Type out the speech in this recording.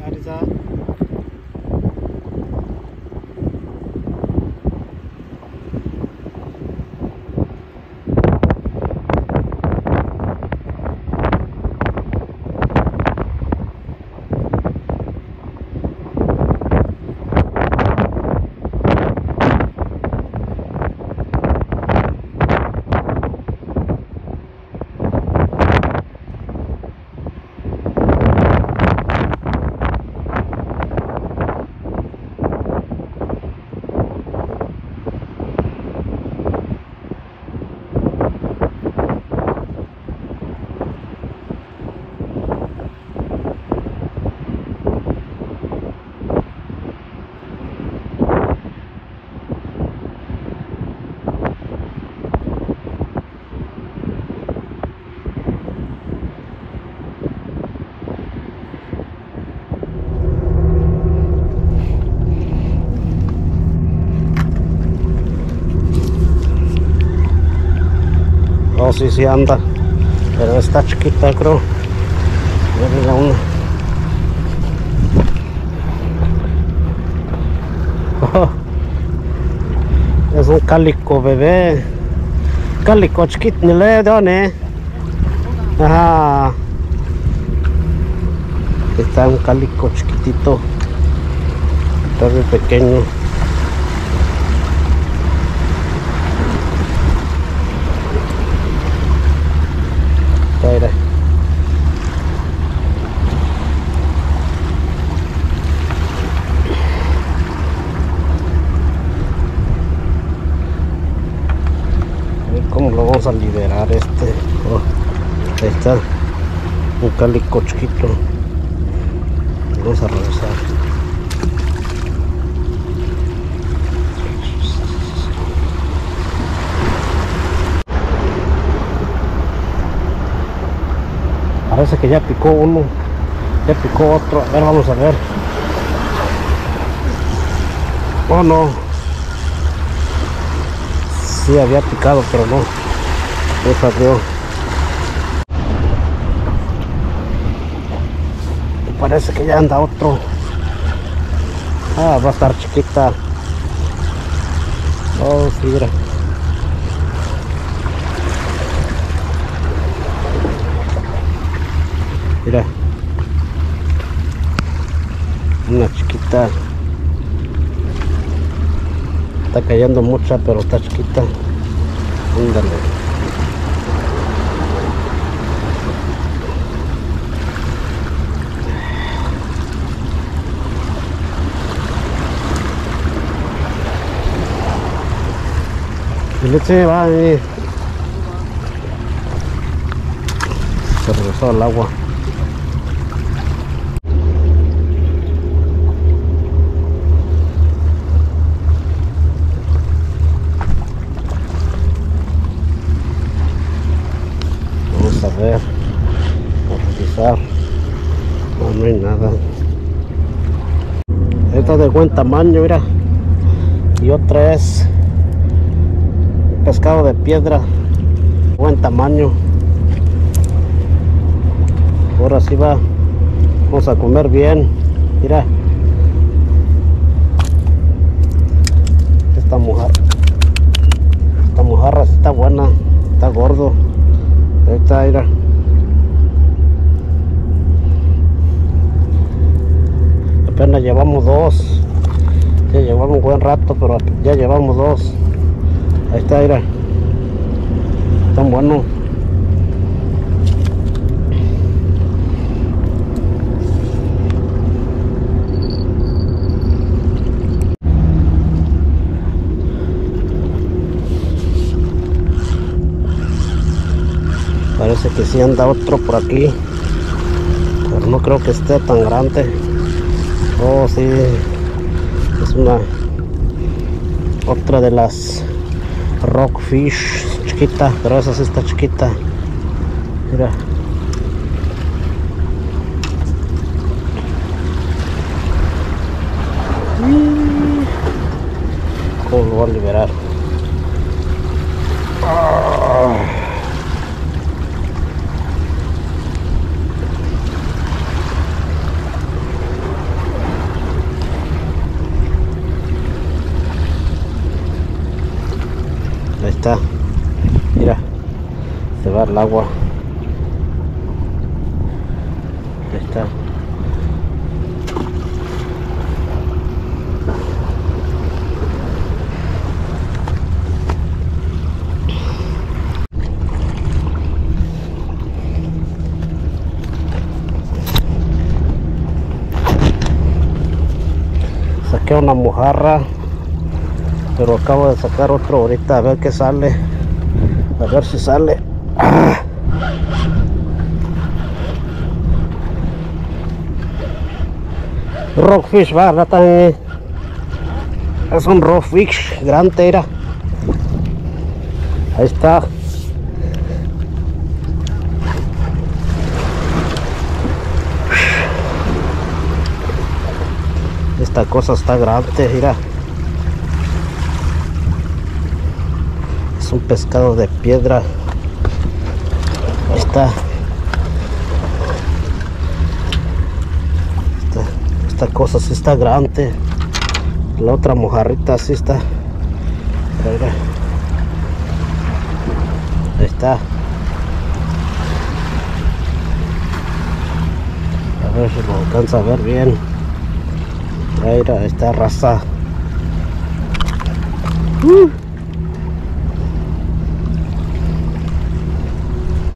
Arisa. Oh, sí anda, pero está chiquita, creo. Mira una. Oh, es un cálico bebé, cálico chiquito, ni le doy, ajá. Está un cálico chiquitito, está muy pequeño. Mira. A ver cómo lo vamos a liberar este. Oh, ahí está, un cálico chiquito. Vamos a regresar. Parece que ya picó uno, ya picó otro. A ver, vamos a ver. Oh, no. Sí había picado, pero no salió. Y parece que ya anda otro. Ah, va a estar chiquita. Oh, sí, mira. Mira, una chiquita. Está cayendo mucha, pero está chiquita. Ándale. Y leche va ahí. Se regresó al agua. A ver, a revisar. No hay nada. Esta es de buen tamaño, mira. Y otra es pescado de piedra, buen tamaño. Ahora sí va. Vamos a comer bien. Mira, esta mojarra sí está buena, está gordo. Ahí está, mira. Apenas llevamos dos. Ya llevamos un buen rato, pero ya llevamos dos. Ahí está, mira. Tan bueno. Parece que sí anda otro por aquí, pero no creo que esté tan grande. Oh, sí, es una otra de las rockfish chiquita, pero esa sí está chiquita. Mira. ¿Cómo lo voy a liberar? Se va el agua. Ahí está. Saqué una mojarra, pero acabo de sacar otro ahorita, a ver qué sale, a ver si sale. Rockfish, va, es un rockfish grande, era. Ahí está. Esta cosa está grande, mira. Es un pescado de piedra. Ahí está. Esta cosa sí está grande. La otra mojarrita sí está. Mira. Ahí está. A ver si lo alcanza a ver bien. Mira esta raza.